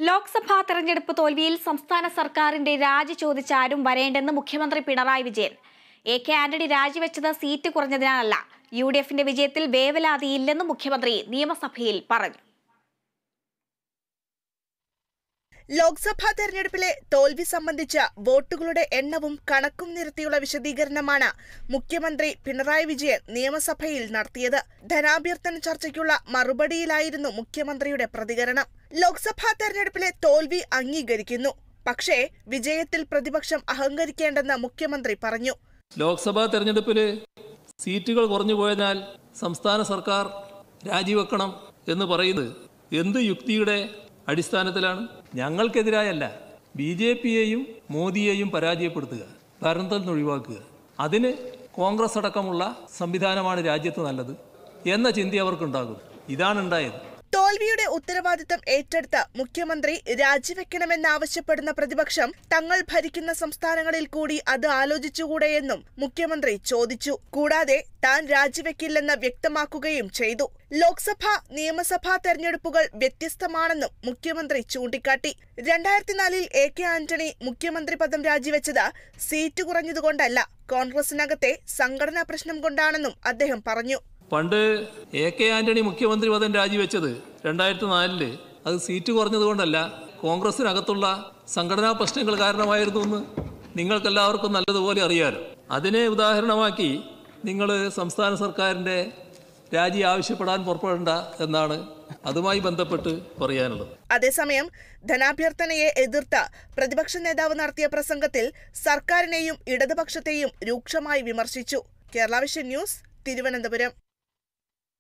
ലോക്സഭാ തെരഞ്ഞെടുപ്പ് തോൽവിയിൽ സംസ്ഥാന സർക്കാരിന്റെ രാജി ചോദിച്ച ആരും വരേണ്ടെന്ന് മുഖ്യമന്ത്രി പിണറായി വിജയൻ. എ.കെ. ആന്റണി രാജിവെച്ചത് സീറ്റ് കുറഞ്ഞതിനാലല്ല, യു.ഡി.എഫിന്റെ വിജയത്തിൽ വേവലാതിയില്ലെന്നും മുഖ്യമന്ത്രി നിയമസഭയിൽ പറഞ്ഞു. ലോക്സഭാ തെരഞ്ഞെടുപ്പിലെ തോൽവി സംബന്ധിച്ച വോട്ടുകളുടെ എണ്ണവും കണക്കും നിരത്തിയുള്ള വിശദീകരണമാണ് മുഖ്യമന്ത്രി പിണറായി വിജയൻ നിയമസഭയിൽ നടത്തിയത്. ധനാഭ്യർത്ഥന ചർച്ചയ്ക്കുള്ള മറുപടിയിലായിരുന്നു മുഖ്യമന്ത്രിയുടെ പ്രതികരണം. ലോക്സഭാ തെരഞ്ഞെടുപ്പിലെ തോൽവി അംഗീകരിക്കുന്നു, പക്ഷേ വിജയത്തിൽ പ്രതിപക്ഷം അഹങ്കരിക്കേണ്ടെന്ന് മുഖ്യമന്ത്രി പറഞ്ഞു. ലോക്സഭാ തെരഞ്ഞെടുപ്പില് സീറ്റുകൾ കുറഞ്ഞു പോയതിനാൽ സംസ്ഥാന സർക്കാർ രാജിവെക്കണം എന്ന് പറയുന്നത് എന്ത് യുക്തിയുടെ അടിസ്ഥാനത്തിലാണ്? ഞങ്ങൾക്കെതിരായല്ല, ബി.ജെ.പിയെയും മോദിയെയും പരാജയപ്പെടുത്തുക, ഭരണത്തിൽ നിന്ന് ഒഴിവാക്കുക, അതിന് കോൺഗ്രസ് അടക്കമുള്ള സംവിധാനമാണ് രാജ്യത്ത് നല്ലത് എന്ന ചിന്ത അവർക്കുണ്ടാകും. ഇതാണ് ഉണ്ടായത്. തോൽവിയുടെ ഉത്തരവാദിത്തം ഏറ്റെടുത്ത് മുഖ്യമന്ത്രി രാജിവെക്കണമെന്നാവശ്യപ്പെടുന്ന പ്രതിപക്ഷം തങ്ങൾ ഭരിക്കുന്ന സംസ്ഥാനങ്ങളിൽ കൂടി അത് ആലോചിച്ചുകൂടെയെന്നും മുഖ്യമന്ത്രി ചോദിച്ചു. കൂടാതെ താൻ രാജിവെക്കില്ലെന്ന് വ്യക്തമാക്കുകയും ചെയ്തു. ലോക്സഭ, നിയമസഭാ തെരഞ്ഞെടുപ്പുകൾ വ്യത്യസ്തമാണെന്നും മുഖ്യമന്ത്രി ചൂണ്ടിക്കാട്ടി. 2004-ൽ എ.കെ. ആന്റണി മുഖ്യമന്ത്രി പദം രാജിവെച്ചത് സീറ്റ് കുറഞ്ഞതുകൊണ്ടല്ല, കോൺഗ്രസിനകത്തെ സംഘടനാ പ്രശ്നം കൊണ്ടാണെന്നും അദ്ദേഹം പറഞ്ഞു. പണ്ട് എ.കെ. ആന്റണി മുഖ്യമന്ത്രി പദം രാജിവെച്ചത് 2004-ല് അത് സീറ്റ് കുറഞ്ഞതുകൊണ്ടല്ല, കോൺഗ്രസിനകത്തുള്ള സംഘടനാ പ്രശ്നങ്ങൾ കാരണമായിരുന്നു എന്ന് നിങ്ങൾക്കെല്ലാവർക്കും നല്ലതുപോലെ അറിയാലോ. അതിനെ ഉദാഹരണമാക്കി നിങ്ങൾ സംസ്ഥാന സർക്കാരിൻ്റെ രാജി ആവശ്യപ്പെടാൻ പുറപ്പെടേണ്ട എന്നാണ് അതുമായി ബന്ധപ്പെട്ട് പറയാനുള്ളത്. അതേസമയം ധനാഭ്യർത്ഥനയെ എതിർത്ത് പ്രതിപക്ഷ നേതാവ് നടത്തിയ പ്രസംഗത്തിൽ സർക്കാരിനെയും ഇടതുപക്ഷത്തെയും രൂക്ഷമായി വിമർശിച്ചു. Kerala vision news, Thiruvananthapuram.